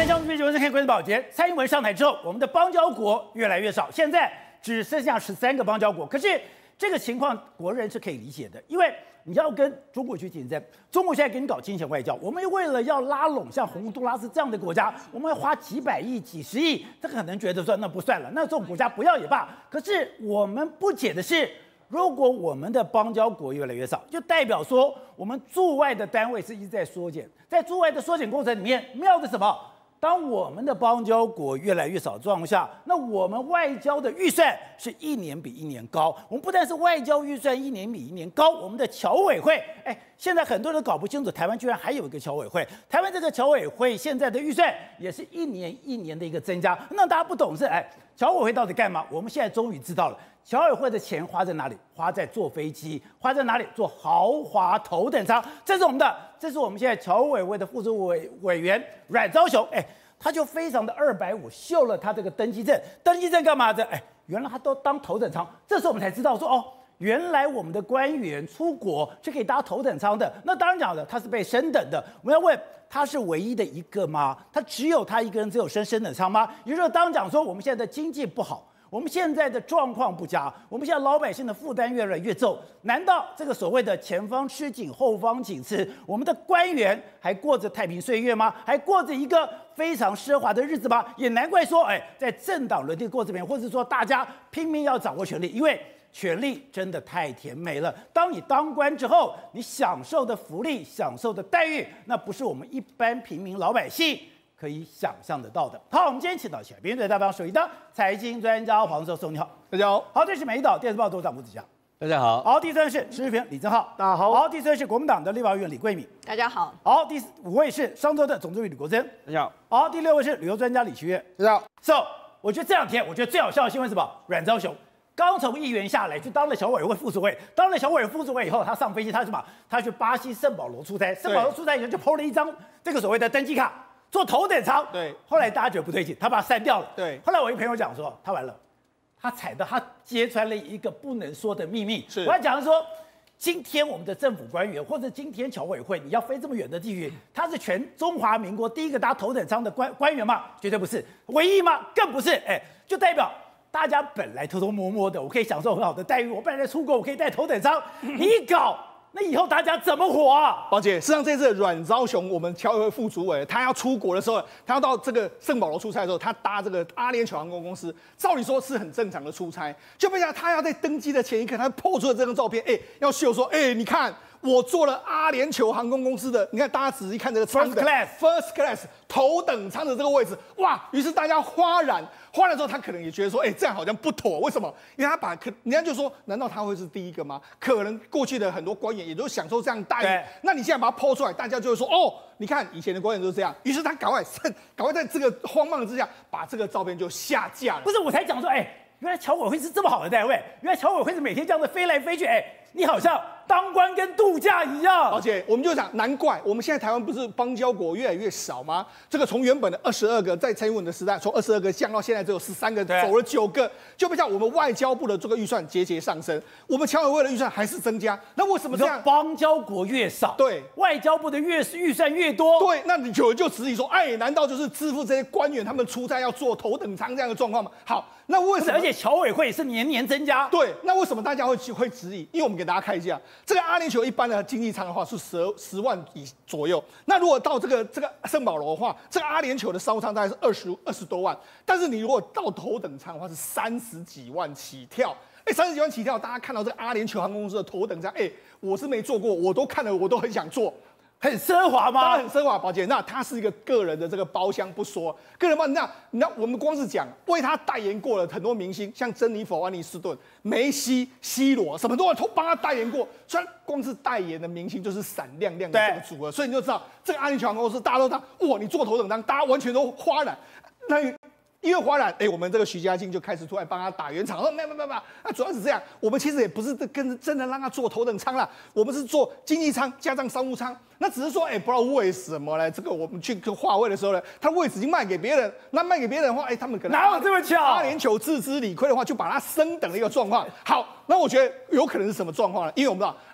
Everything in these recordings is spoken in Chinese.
上追求是看关键保洁。蔡英文上台之后，我们的邦交国越来越少，现在只剩下13个邦交国。可是这个情况，国人是可以理解的，因为你要跟中国去竞争，中国现在给你搞金钱外交，我们为了要拉拢像洪都拉斯这样的国家，我们要花几百亿、几十亿，这可能觉得说那不算了，那这种国家不要也罢。可是我们不解的是，如果我们的邦交国越来越少，就代表说我们驻外的单位是一直在缩减，在驻外的缩减过程里面，妙的什么？当我们的邦交国越来越少的状况下，那我们外交的预算是一年比一年高。我们不但是外交预算一年比一年高，我们的侨委会，现在很多人搞不清楚，台湾居然还有一个侨委会。台湾这个侨委会现在的预算也是一年一年的一个增加。那大家不懂是，侨委会到底干嘛？我们现在终于知道了，侨委会的钱花在哪里？花在坐飞机，花在哪里？坐豪华头等舱。这是我们现在侨委会的副主委员阮昭雄，他就非常的250，秀了他这个登机证。登机证干嘛的？原来他都当头等舱。这时候我们才知道说，原来我们的官员出国是可以搭头等舱的。那当然讲的，他是被升等的。我们要问，他是唯一的一个吗？他只有他一个人只有升等舱吗？也就是说，当讲说我们现在的经济不好，我们现在的状况不佳，我们现在老百姓的负担越来越重，难道这个所谓的前方吃紧后方紧吃，我们的官员还过着太平岁月吗？还过着一个非常奢华的日子吗？也难怪说，在政党轮替过程里面，或者说大家拼命要掌握权力，因为权力真的太甜美了。当你当官之后，你享受的福利、享受的待遇，那不是我们一般平民老百姓可以想象得到的。好，我们今天请到起来，别人大帮手一的财经专家黄寿松，你好， 大家好。 好，这是美丽岛电视报董事长吴子嘉， 大家好。 好，第三位是时事评李正浩， 大家好。 好，第四位是国民党的立法委员李桂敏， 大家好。 好，第5位是商周的总经理吕国珍， 大家好。 好，第6位是旅游专家李奇岳， 大家好。 So， 我觉得这2天最好笑的新闻是什么？阮昭雄刚从议员下来，就当了侨委会副主委。当了侨委会副主委以后，他上飞机，他什么？他去巴西圣保罗出差。圣保罗出差以后就 po 了一张这个所谓的登机卡，坐头等舱。 对。 后来大家觉得不对劲，他把它删掉了。 对。 后来我一朋友讲说，他完了，他揭穿了一个不能说的秘密。 是。 我要讲的说，今天我们的政府官员或者今天侨委会，你要飞这么远的地区，他是全中华民国第一个搭头等舱的官员吗？绝对不是。唯一吗？更不是。就代表大家本来偷偷摸摸的，我可以享受很好的待遇。我本来在出国，我可以带头等舱。你一搞，那以后大家怎么活啊？ 宝姐，事实上这次阮昭雄，我们侨委会副主委，他要出国的时候，他要到这个圣保罗出差的时候，他搭这个阿联酋航空公司，照理说是很正常的出差，就没想到他要在登机的前一刻，他po出了这张照片，要秀说，你看。我坐了阿联酋航空公司的，你看大家仔细看这个舱的 first class 头等舱的这个位置，哇！于是大家哗然之后，他可能也觉得说，这样好像不妥，为什么？因为他人家就说，难道他会是第一个吗？可能过去的很多官员也都享受这样待遇，那你现在把它抛出来，大家就会说，你看以前的官员都是这样。于是他赶快在这个慌忙之下，把这个照片就下架了。 不是，我才讲说，原来侨委会是这么好的单位，原来侨委会是每天这样的飞来飞去，你好像当官跟度假一样。 而且我们就讲，难怪我们现在台湾不是邦交国越来越少吗？这个从原本的22个，在蔡英文的时代，从22个降到现在只有13个，走了9个，就不像我们外交部的这个预算节节上升，我们侨委会的预算还是增加。那为什么这样？ 邦交国越少， 对， 外交部的预算越多， 对。那你就质疑说，难道就是支付这些官员他们出差要坐头等舱这样的状况吗？好。那为什么？ 而且侨委会是年年增加。 对，那为什么大家会质疑？因为我们给大家看一下，这个阿联酋一般的经济舱的话是10万左右。那如果到这个圣保罗的话，这个阿联酋的商务舱大概是20多万。但是你如果到头等舱的话是30几万起跳。30几万起跳，大家看到这个阿联酋航空公司的头等舱，我是没坐过，我都看了，我都很想坐。 很奢华吗？ 当然很奢华，宝姐。那它是一个个人的这个包厢不说，个人包那我们光是讲为他代言过了很多明星，像珍妮佛·安妮斯顿、梅西、C罗，什么都帮他代言过。虽然光是代言的明星就是闪亮亮的这个组合，所以你就知道这个阿联酋航空公司大家都当哇，你坐头等舱，大家完全都哗然。那因为哗然，我们这个徐家劲就开始出来帮他打圆场，说没有，那主要是这样，我们其实也不是真的让他坐头等舱啦，我们是坐经济舱加上商务舱。那只是说，不知道为什么呢？这个我们去划位的时候呢，他位置已经卖给别人。那卖给别人的话，他们可能哪有这么巧？ 阿联酋自知理亏的话，就把它升等的一个状况。好，那我觉得有可能是什么状况呢？因为我们知道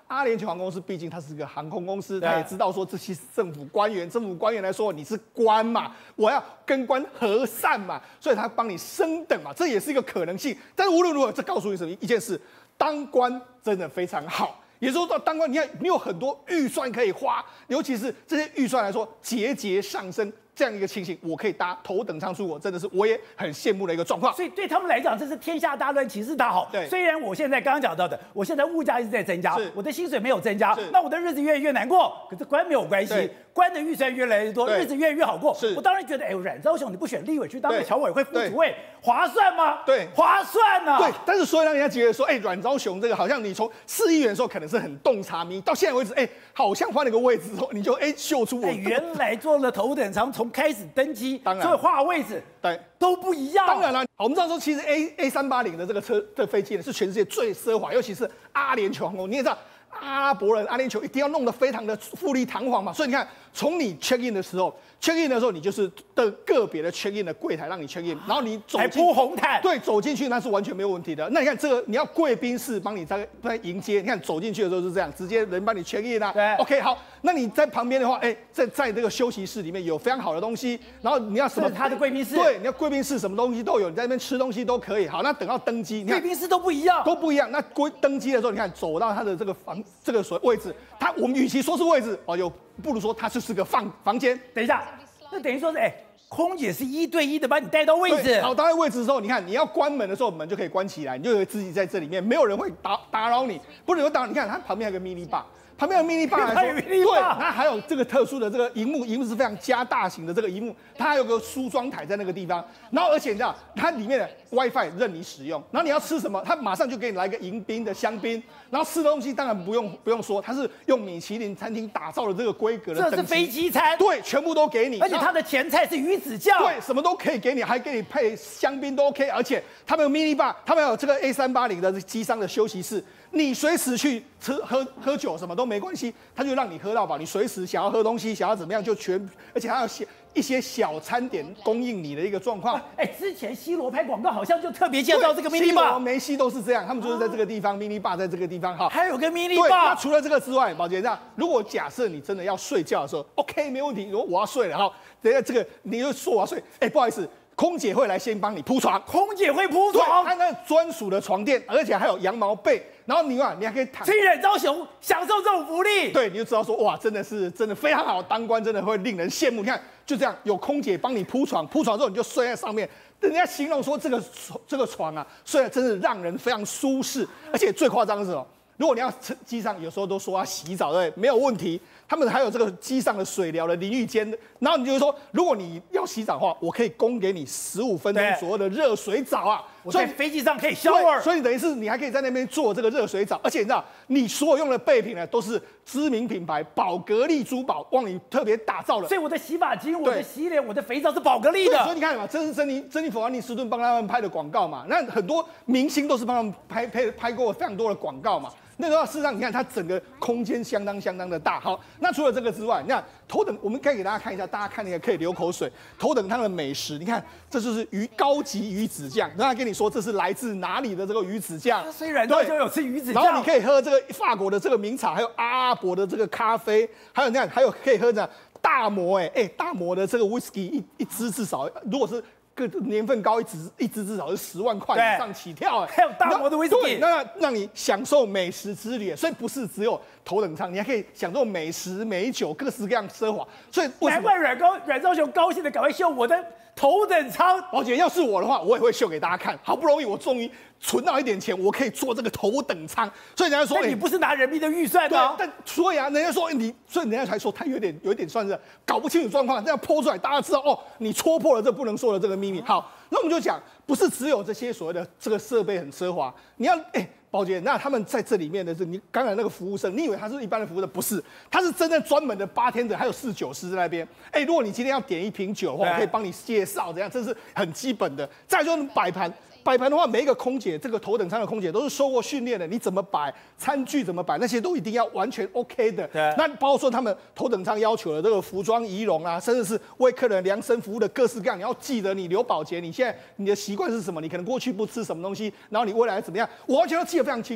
阿联酋航空公司毕竟它是个航空公司，他也知道说这些是政府官员来说你是官嘛，我要跟官和善嘛，所以他帮你升等嘛，这也是一个可能性。但是无论如何，这告诉你什么一件事，当官真的非常好。也就是说，当官你看你有很多预算可以花，尤其是这些预算来说节节上升。这样一个情形，我可以搭头等舱出国，真的是我也很羡慕的一个状况。 所以对他们来讲，这是天下大乱，其势大好。 对， 虽然我现在刚刚讲到的，我现在物价一直在增加，我的薪水没有增加， 是那我的日子越来越难过。可是官没有关系，官的预算越来越多，日子越来越好过。我当然觉得，哎，阮昭雄你不选立委去当个侨委会副主委，划算吗？ 对， 划算啊。 对，但是所以让人家觉得说，哎，阮昭雄这个好像你从4亿元的时候可能是很洞察民意，到现在为止，哎，好像换了个位置之后，你就秀出我。 原来做了头等舱，从开始登机。 当然， 所以画位置对都不一样。 当然了，好，我们知道说，其实 A380的这个飞机呢，是全世界最奢华，尤其是阿联酋航空。你也知道，阿拉伯人阿联酋一定要弄得非常的富丽堂皇嘛。所以你看，从你 check in 的时候，你就是的个别的 check in 的柜台让你 check in， 然后你走进铺红毯， 对，走进去那是完全没有问题的。那你看这个，你要贵宾室帮你在迎接，你看走进去的时候是这样，直接人帮你 check in 啊。 对 ，OK， 好，那你在旁边的话，哎，在这个休息室里面有非常好的东西，然后你要什么？ 他的贵宾室， 对，你要贵宾室什么东西都有，你在那边吃东西都可以。好，那等到登机， 贵宾室都不一样， 那登机的时候，你看走到他的这个位置，我们与其说是位置哦，不如说它就是个房间。 等一下，那等于说是空姐是1对1的把你带到位置。 好，到位置之后，你看你要关门的时候，门就可以关起来，你就可以自己在这里面，没有人会打扰你，不能有打扰。你看它旁边还有个 mini bar。旁边的 mini bar 来说，对，它还有这个特殊的这个荧幕是非常加大型的这个荧幕，它还有个梳妆台在那个地方，然后而且你知道它里面的 WiFi 任你使用，然后你要吃什么，它马上就给你来个迎宾的香槟，然后吃的东西当然不用说，它是用米其林餐厅打造的这个规格的等级， 这是飞机餐， 对，全部都给你， 而且它的前菜是鱼子酱， 对，什么都可以给你，还给你配香槟都 OK， 而且他们有 mini bar， 他们有这个 A380的机上的休息室。你随时去喝酒什么都没关系，他就让你喝到饱。你随时想要喝东西，想要怎么样就而且还有一些小餐点供应你的一个状况。 之前C罗拍广告好像就特别介绍这个 mini bar， 梅西都是这样，他们就是在这个地方 mini bar 在这个地方哈。 还有个 mini bar。 那除了这个之外，宝杰这样，如果假设你真的要睡觉的时候 ，OK 没问题，如果我要睡了哈，等下这个你就说我要睡，不好意思。空姐会来先帮你铺床， 空姐会铺床， 她那专属的床垫，而且还有羊毛被，然后你还可以躺。 所以阮昭雄享受这种福利， 对，你就知道说哇，真的非常好，当官真的会令人羡慕。你看就这样，有空姐帮你铺床，铺床之后你就睡在上面。人家形容说这个床啊，睡得真是让人非常舒适，而且最夸张的是哦。如果你要机上有时候都说要洗澡，对不对？没有问题。他们还有这个机上的水疗的淋浴间，然后你就说，如果你要洗澡的话，我可以供给你15分钟左右的热水澡啊。 我在飞机上可以shower， 所以等于是你还可以在那边做这个热水澡，而且你知道，你所有用的备品呢都是知名品牌宝格丽珠宝帮你特别打造的。 所以我的洗发精、我的洗脸、我的肥皂是宝格丽的。 所以你看嘛，这是珍妮佛·安妮斯顿帮他们拍的广告嘛，那很多明星都是帮他们拍过非常多的广告嘛。那个事实上，你看它整个空间相当的大。好，那除了这个之外，你看头等，我们可以给大家看一下，大家看那个可以流口水。头等舱的美食，你看这就是高级鱼子酱，然后他跟你说这是来自哪里的这个鱼子酱。 虽然都有吃鱼子酱， 然后你可以喝这个法国的这个名茶，还有阿拉伯的这个咖啡，还有你看，还有可以喝这大摩大摩的这个 whisky 一支至少，如果是个年份高，一支至少是10万块以上起跳。 还有大摩的威士忌， 那让你享受美食之旅，所以不是只有头等舱，你还可以享受美食美酒，各式各样奢华。所以难怪阮昭雄高兴的赶快秀我的头等舱。 宝姐，要是我的话，我也会秀给大家看。好不容易我终于存到一点钱，我可以坐这个头等舱。所以人家说， 你不是拿人民的预算吗？但所以人家说所以人家才说他有点算是搞不清楚状况，这样剖出来，大家知道哦，你戳破了这不能说的这个秘密。好，那我们就讲，不是只有这些所谓的这个设备很奢华，你要宝姐，那他们在这里面的你刚才那个服务生，你以为他是一般的服务生？不是，他是真正专门的bartender，还有侍酒师在那边。如果你今天要点一瓶酒的话，我可以帮你介绍，这样这是很基本的。再就是摆盘。摆盘的话，每一个空姐，这个头等舱的空姐都是受过训练的，你怎么摆，餐具怎么摆，那些都一定要完全 OK 的。那包括说他们头等舱要求的这个服装仪容啊，甚至是为客人量身服务的各式各样，你要记得你刘宝杰，你现在你的习惯是什么？你可能过去不吃什么东西，然后你未来怎么样，我完全都记得非常清楚。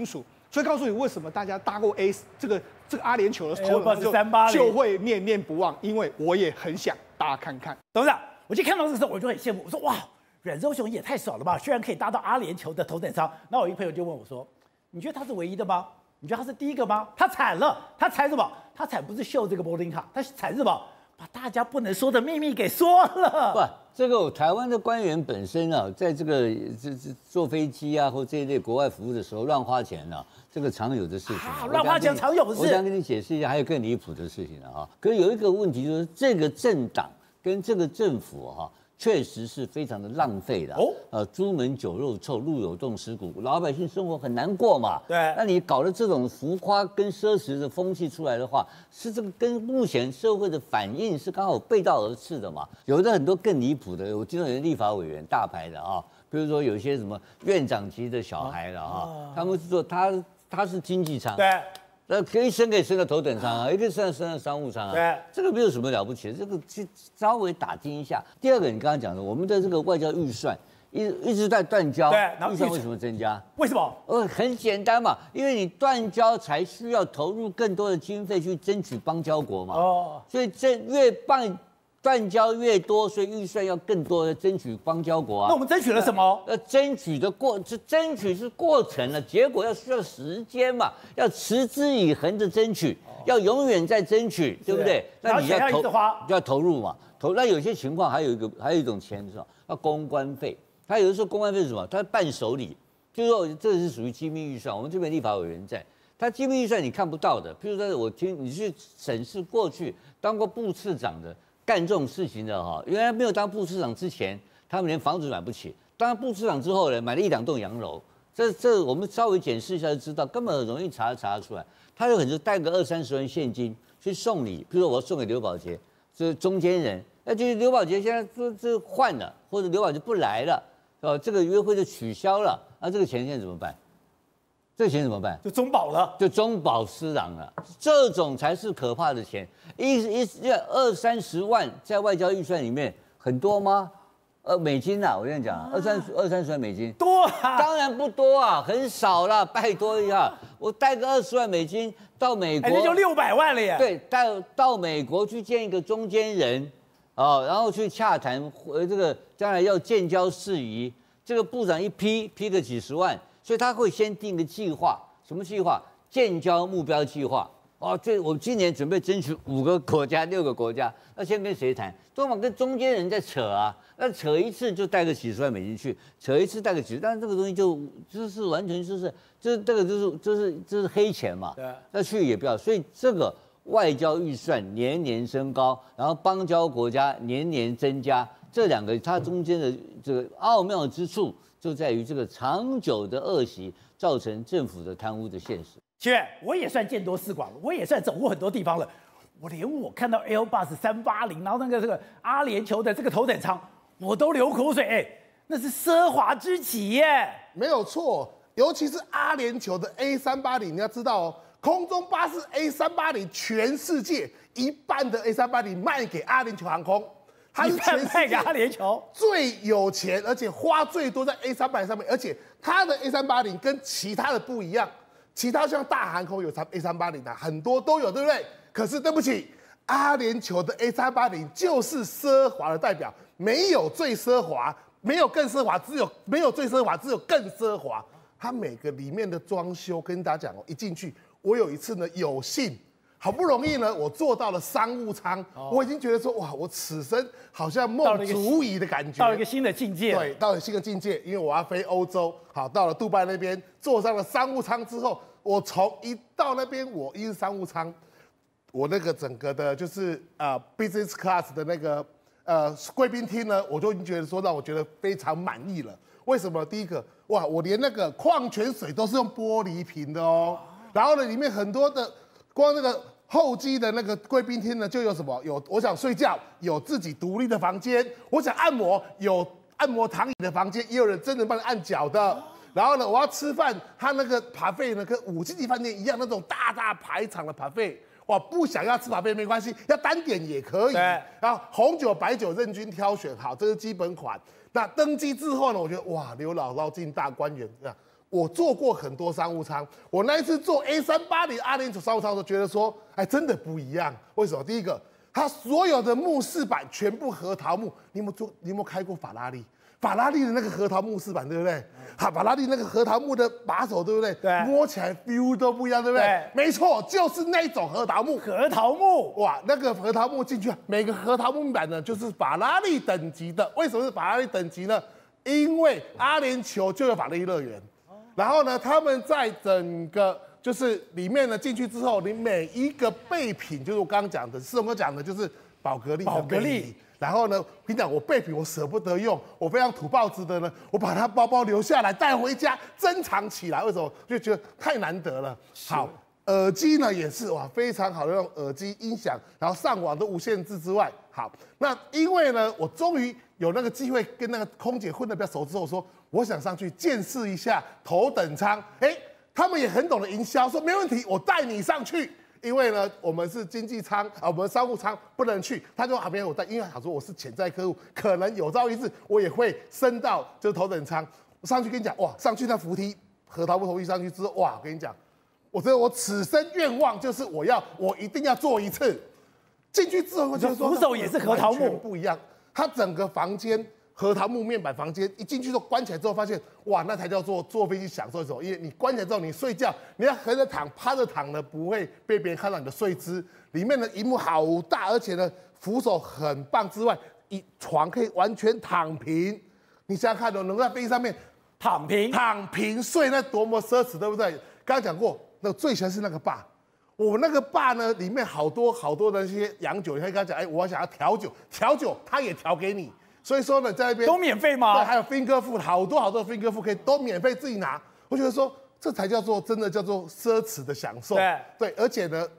所以告诉你为什么大家搭过这个阿联酋的头等 380 就会念念不忘，因为我也很想搭看看。 董事长，我去看到这个时候我就很羡慕，我说哇，阮昭雄也太少了吧，居然可以搭到阿联酋的头等舱。那我一朋友就问我说，你觉得他是唯一的吗？你觉得他是第一个吗？他惨了，他惨什么？他惨不是秀这个柏林卡，他惨什么？把大家不能说的秘密给说了。 不，这个台湾的官员本身啊，在这个坐飞机啊或这一类国外服务的时候乱花钱啊，这个常有的事情。 乱花钱常有的事。 我想跟你解释一下，还有更离谱的事情啊。可是有一个问题就是，这个政党跟这个政府哈。确实是非常的浪费的朱门酒肉臭，路有冻死骨，老百姓生活很难过嘛。 对， 那你搞了这种浮夸跟奢侈的风气出来的话，是这个跟目前社会的反应是刚好背道而驰的嘛。有的很多更离谱的，我听到有立法委员大牌的啊，比如说有些什么院长级的小孩了啊，他们是说他是经济舱。 对。 可以升到头等舱啊，也可以升到商务舱啊。 对， 这个没有什么了不起的，这个稍微打听一下。第二个，你刚刚讲的，我们的这个外交预算一直在断交， 对，然后预算为什么增加？ 为什么？ 很简单嘛，因为你断交才需要投入更多的经费去争取邦交国嘛。所以这越断交越多，所以预算要更多的争取邦交国啊。 那我们争取了什么？ 争取是过程了，结果需要时间嘛，要持之以恒的争取，要永远在争取，对不对？那你要投入嘛，那有些情况还有一种钱是什么？要公关费。他有的时候公关费是什么？他伴手礼，就是说这是属于机密预算。我们这边立法委员在，他机密预算你看不到的。譬如说我听你去审视过去当过部次长的。干这种事情的哈，原来没有当部次长之前，他们连房子买不起；当部次长之后呢，买了1-2栋洋楼。这我们稍微检视一下就知道，根本很容易查得出来。他有很多带个20-30万现金去送礼，比如说我送给刘宝杰，这中间人，那就是刘宝杰现在这换了，或者刘宝杰不来了，这个约会就取消了，那这个钱现在怎么办？这钱怎么办？ 就中保了， 就中保私囊了。这种才是可怕的钱，20-30万在外交预算里面很多吗？美金啊，我跟你讲，20-30万美金多啊， 当然不多啊，很少啦，拜托一下，我带个20万美金到美国， 那就600万了耶。 对，到美国去见一个中间人，然后去洽谈，这个将来要建交事宜，这个部长一批个几十万。所以他会先定个计划，什么计划？建交目标计划。我今年准备争取5个国家、6个国家，那先跟谁谈？多嘛跟中间人在扯啊，那扯一次就带个几十万美金去，扯一次带个几十，但是这个东西就是完全就是这个就是黑钱嘛。对，那去也不要，所以这个外交预算年年升高，然后邦交国家年年增加，这2个它中间的这个奥妙之处。就在于这个长久的恶习造成政府的贪污的现实。 我也算见多识广了，我也算走过很多地方了。我看到 Airbus 380，然后这个阿联酋的这个头等舱，我都流口水。那是奢华之极耶。 没有错，尤其是阿联酋的 A380，你要知道空中巴士 A380，全世界1半的 A380卖给阿联酋航空。 他是全卖给阿联酋最有钱，而且花最多在 A380上面，而且它的 A380跟其他的不一样，其他像大航空有A380的，很多都有，对不对？可是对不起，阿联酋的 A380就是奢华的代表，没有最奢华，没有更奢华，没有最奢华，只有更奢华。它每个里面的装修，跟大家讲一进去，我有一次呢有幸。好不容易呢，我坐到了商务舱，我已经觉得说，哇，我此生好像梦足矣的感觉， 到了一个新的境界。 对，到了新的境界，因为我要飞欧洲，好，到了杜拜那边，坐上了商务舱之后，我从一到那边，我因为商务舱，我那个整个的就是business class 的那个贵宾厅呢，我就已经觉得说让我觉得非常满意了。为什么？第一个，哇，我连那个矿泉水都是用玻璃瓶的哦，然后呢，里面很多的。光那个候机的那个贵宾厅呢，就有什么？我想睡觉，有自己独立的房间；我想按摩，有按摩躺椅的房间，也有人真的帮你按脚的。然后呢，我要吃饭，他那个buffet呢，跟5星级饭店一样，那种大排场的buffet。哇，不想要吃buffet没关系，要单点也可以。然后红酒、白酒任君挑选，好，这是基本款。那登机之后呢，我觉得哇，刘姥姥进大观园， 我做过很多商务舱，我那一次做 A380阿联酋商务舱的时候，觉得说，哎，真的不一样。为什么？第一个，它所有的木饰板全部核桃木。你有没有开过法拉利？法拉利的那个核桃木饰板，对不对？好，法拉利那个核桃木的把手，对不对？ 对， 摸起来 feel 都不一样，对不对？对，没错，就是那种核桃木。 核桃木， 哇，那个核桃木进去，每个核桃木板呢，就是法拉利等级的。为什么是法拉利等级呢？因为阿联酋就有法拉利乐园。然后呢，他们在整个就是里面呢进去之后，你每一个备品，就是我刚刚讲的，是我们讲的就是宝格丽。宝格丽。然后呢，我跟你讲，我备品我舍不得用，我非常土包子的呢，我把它包包留下来带回家珍藏起来。为什么？就觉得太难得了。好，耳机呢也是哇，非常好的那种耳机音响，然后上网都无限制之外。好，那因为呢，我终于有那个机会跟那个空姐混得比较熟之后，说我想上去见识一下头等舱。哎，他们也很懂得营销，说没问题，我带你上去。因为呢，我们是经济舱啊，我们商务舱不能去。他说旁边我带，因为他说我是潜在客户，可能有朝一日我也会升到就是头等舱。我上去跟你讲，哇，上去那扶梯核桃木头梯上去之后，哇，我跟你讲，我觉得我此生愿望就是我一定要做一次。进去之后，我觉得说扶手也是核桃木， 不一样。它整个房间核桃木面板房间一进去都关起来之后，发现哇，那才叫做坐飞机享受一种。因为你关起来之后，你睡觉你要横着躺、趴着躺呢，不会被别人看到你的睡姿。里面的萤幕好大，而且呢扶手很棒之外，床可以完全躺平。你想想看，能在飞机上面躺平睡，那多么奢侈，对不对？刚刚讲过，那最喜欢是那个坝。我那个坝呢，里面好多的那些洋酒，你可以跟他讲，哎，我想要调酒，他也调给你。所以说呢，在那边都免费吗？ 对，还有 finger food， 好多finger food 可以都免费自己拿。我觉得说，这才真的叫做奢侈的享受。对，而且呢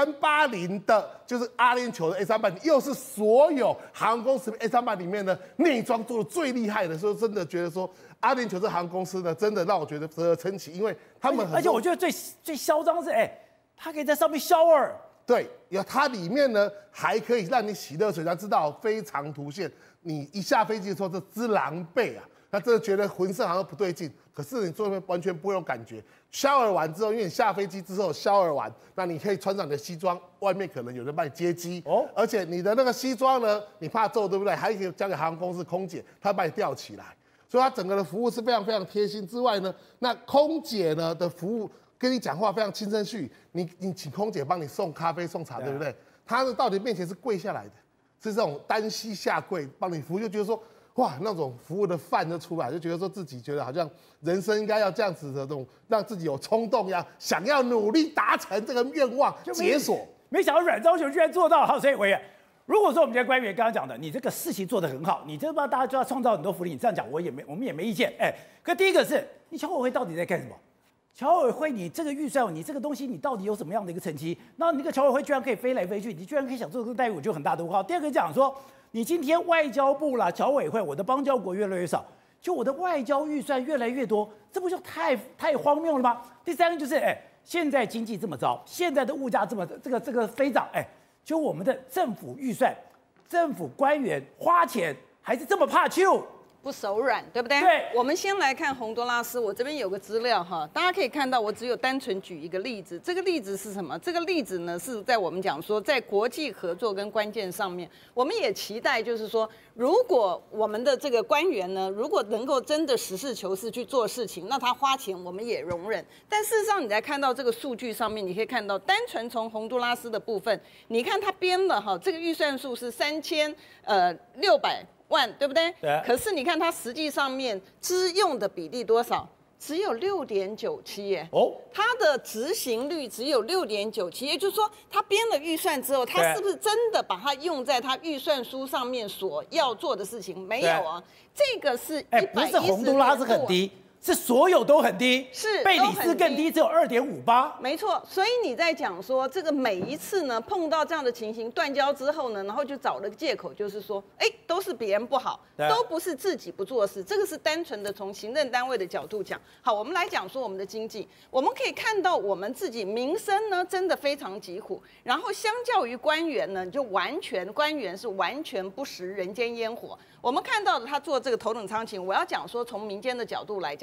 ，A380的就是阿联酋的 A380，又是所有航空公司 A380里面的内装做的最厉害的，所以真的觉得说，阿联酋这航空公司呢，真的让我觉得值得称奇，因为他们而且我觉得最嚣张是，它可以在上面 shower。 对，它里面呢还可以让你洗热水，它知道非常图线。你一下飞机的时候，这之狼狈啊，那真的觉得浑身好像不对劲。可是你坐那边完全不会有感觉。shower 完之后，因为你下飞机之后 shower 完，那你可以穿上你的西装，外面可能有人帮你接机哦。而且你的那个西装呢，你怕皱对不对？还可以交给航空公司空姐，她帮你吊起来。所以它整个的服务是非常非常贴心之外呢，那空姐呢的服务跟你讲话非常轻声细语，你请空姐帮你送咖啡送茶，对不对？她呢到你面前是跪下来的，是这种单膝下跪帮你服务，就觉得说哇那种服务的范就出来，就觉得说自己觉得好像人生应该要这样子的这种，让自己有冲动呀，想要努力达成这个愿望解锁。 没想到阮昭雄居然做到了，所以委员。如果说我们今天官员刚刚讲的，你这个事情做得很好，你这帮大家就要创造很多福利，你这样讲我们也没意见。可第一个是你侨委会到底在干什么？侨委会你这个预算，你这个东西你到底有什么样的一个成绩？那你这个侨委会居然可以飞来飞去，你居然可以享受这个待遇，我就很大的问号。第二个讲说，你今天外交部啦、侨委会，我的邦交国越来越少，就我的外交预算越来越多，这不就太荒谬了吗？第三个就是，现在经济这么糟，现在的物价这个飞涨，就我们的政府预算、政府官员花钱还是这么怕揪， 不手软，对不对？ 对。 我们先来看洪都拉斯，我这边有个资料哈，大家可以看到，我只有单纯举一个例子。这个例子是什么？这个例子呢是在我们讲说，在国际合作跟关键上面，我们也期待就是说，如果我们的这个官员呢，如果能够真的实事求是去做事情，那他花钱我们也容忍。但事实上，你在看到这个数据上面，你可以看到，单纯从洪都拉斯的部分，你看他编了哈，这个预算数是3600万，对不对？ 对。 可是你看它实际上面支用的比例多少？只有6.97耶。哦。它的执行率只有6.97，也就是说，他编了预算之后，他是不是真的把它用在他预算书上面所要做的事情？没有啊。这个是不是洪都拉斯很低。是所有都很低， 是贝里斯更低，只有2.58。 没错，所以你在讲说这个每一次呢碰到这样的情形断交之后呢，然后就找了个借口，就是说，都是别人不好，都不是自己不做事，这个是单纯的从行政单位的角度讲。好，我们来讲说我们的经济，我们可以看到我们自己民生呢真的非常疾苦，然后相较于官员呢，就官员是完全不食人间烟火。我们看到的他做这个头等舱勤，我要讲说从民间的角度来讲。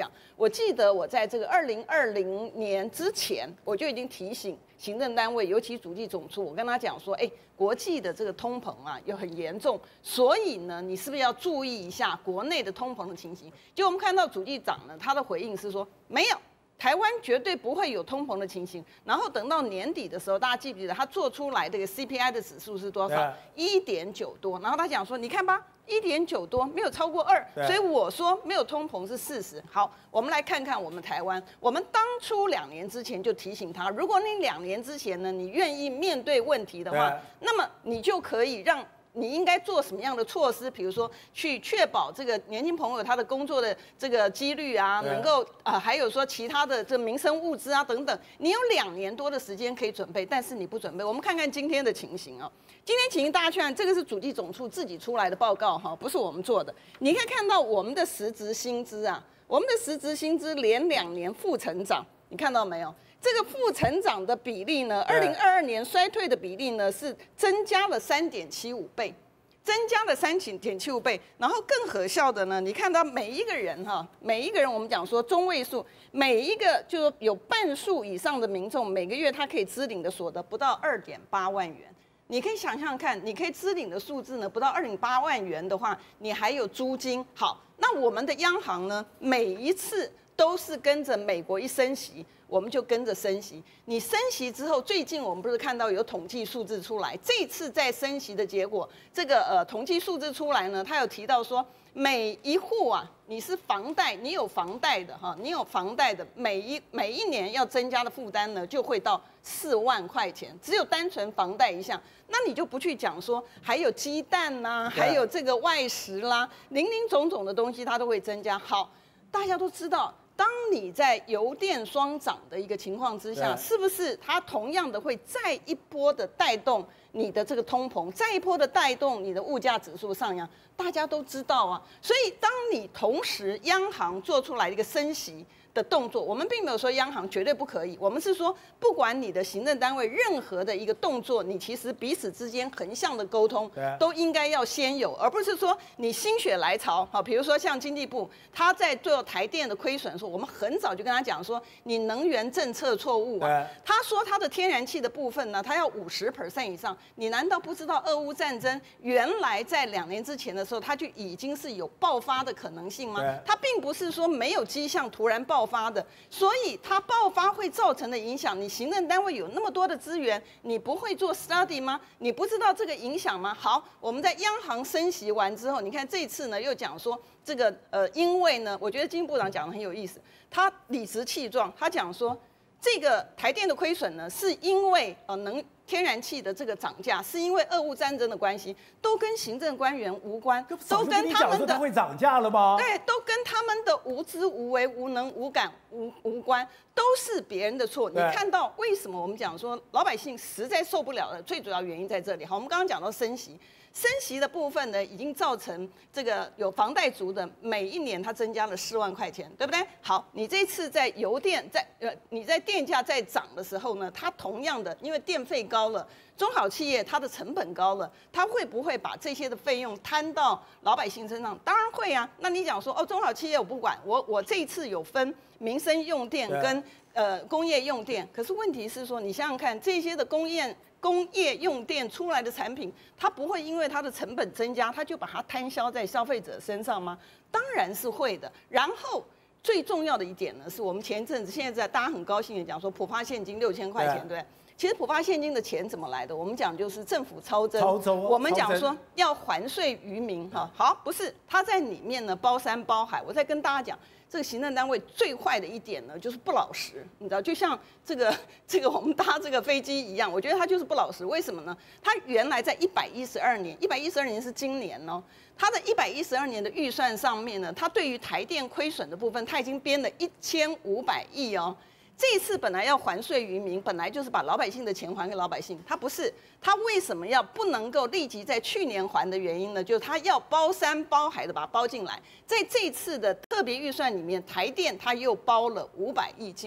讲，我记得我在这个2020年之前，我就已经提醒行政单位，尤其主计总处，我跟他讲说，国际的这个通膨啊，又很严重，所以呢，你是不是要注意一下国内的通膨的情形？就我们看到主计长呢，他的回应是说没有。台湾绝对不会有通膨的情形，然后等到年底的时候，大家记不记得他做出来这个 CPI 的指数是多少？1.9多，然后他讲说，你看吧，1.9多，没有超过2，所以我说没有通膨是事实。好，我们来看看我们台湾，我们当初2年之前就提醒他，如果你2年之前呢，你愿意面对问题的话，那么你就可以让。你应该做什么样的措施？比如说，去确保这个年轻朋友他的工作的这个几率啊，能够还有说其他的这民生物资啊等等，你有2年多的时间可以准备，但是你不准备。我们看看今天的情形啊，今天情形大家去看，这个是主计总处自己出来的报告哈，不是我们做的。你可以看到我们的实质薪资啊，我们的实质薪资连2年负成长，你看到没有？这个负成长的比例呢，2022年衰退的比例呢是增加了3.75倍，增加了3.75倍。然后更可笑的呢，你看到每一个人我们讲说中位数，每一个就是有半数以上的民众，每个月他可以支领的所得不到2.8万元。你可以想象看，你可以支领的数字呢不到2.8万元的话，你还有租金。好，那我们的央行呢，每一次都是跟着美国一升息，我们就跟着升息。你升息之后，最近我们不是看到有统计数字出来，这次在升息的结果，这个统计数字出来呢，他有提到说，每一户啊，你是房贷，你有房贷的哈，你有房贷的，每一年要增加的负担呢，就会到4万块钱，只有单纯房贷一项，那你就不去讲说还有鸡蛋啦，还有这个外食啦，林林总总的东西它都会增加。好，大家都知道。当你在油电双涨的一个情况之下，是不是它同样的会再一波的带动你的这个通膨，再一波的带动你的物价指数上扬？大家都知道啊。所以当你同时央行做出来一个升息的动作，我们并没有说央行绝对不可以，我们是说不管你的行政单位任何的一个动作，你其实彼此之间横向的沟通都应该要先有，而不是说你心血来潮。好，比如说像经济部他在做台电的亏损的时候，我们很早就跟他讲说你能源政策错误啊。他说他的天然气的部分呢，他要50% 以上，你难道不知道俄乌战争原来在2年之前的时候，它就已经是有爆发的可能性吗？它并不是说没有迹象突然爆发的，所以它爆发会造成的影响，你行政单位有那么多的资源，你不会做 study 吗？你不知道这个影响吗？好，我们在央行升息完之后，你看这一次呢又讲说这个因为呢，我觉得经部长讲的很有意思，他理直气壮，他讲说这个台电的亏损呢，是因为天然气的这个涨价，是因为俄乌战争的关系，都跟行政官员无关，都跟他们的会涨价了吗？ 对，都跟他们的无知无为、无能无感无关，都是别人的错。你看到为什么我们讲说老百姓实在受不了了？最主要原因在这里。好，我们刚刚讲到升息的部分呢，已经造成这个有房贷族的每一年它增加了4万块钱，对不对？好，你这次在油电你在电价在涨的时候呢，它同样的，因为电费高了，中小企业它的成本高了，它会不会把这些的费用摊到老百姓身上？当然会啊。那你讲说中小企业我不管，我这一次有分民生用电跟工业用电，可是问题是说，你想想看，这些的工业用电出来的产品，它不会因为它的成本增加，它就把它摊销在消费者身上吗？当然是会的。然后最重要的一点呢，是我们前一阵子，现在大家很高兴的讲说，普发现金6000块钱，对不对？其实普发现金的钱怎么来的？我们讲就是政府超征，我们讲说要还税于民，哈，好，不是，它在里面呢包山包海。我再跟大家讲。这个行政单位最坏的一点呢，就是不老实，你知道，就像这个我们搭这个飞机一样，我觉得它就是不老实。为什么呢？它原来在112年是今年哦，它的112年的预算上面呢，它对于台电亏损的部分，它已经编了1500亿哦。这一次本来要还税于民，本来就是把老百姓的钱还给老百姓，他不是，他为什么要不能够立即在去年还的原因呢？就是他要包山包海的把它包进来，在这次的特别预算里面，台电他又包了500亿进来，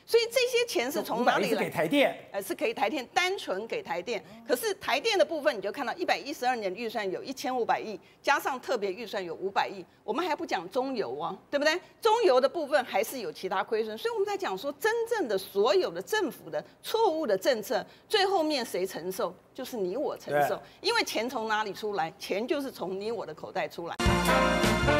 所以这些钱是从哪里来？ 给台电， 是给台电，单纯给台电。可是台电的部分，你就看到112年预算有1500亿，加上特别预算有500亿，我们还不讲中油啊，对不对？中油的部分还是有其他亏损，所以我们在讲说，真正的所有的政府的错误的政策，最后面谁承受？就是你我承受，因为钱从哪里出来？钱就是从你我的口袋出来。